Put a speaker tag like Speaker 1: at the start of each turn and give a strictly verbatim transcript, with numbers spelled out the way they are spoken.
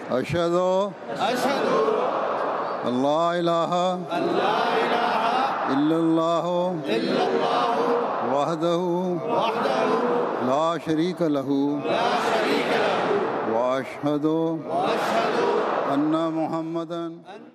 Speaker 1: अशहदु
Speaker 2: अशहदु
Speaker 1: अल्ला इलाहा
Speaker 2: अल्ला इलाहा
Speaker 1: इल्लल्लाहु
Speaker 2: इल्लल्लाहु
Speaker 1: वहदहु
Speaker 2: वहदहु
Speaker 1: ला शरीक लहु
Speaker 2: ला शरीक लहु
Speaker 1: व अशहदु
Speaker 2: व अशहदु
Speaker 1: अन्ना मुहम्मदन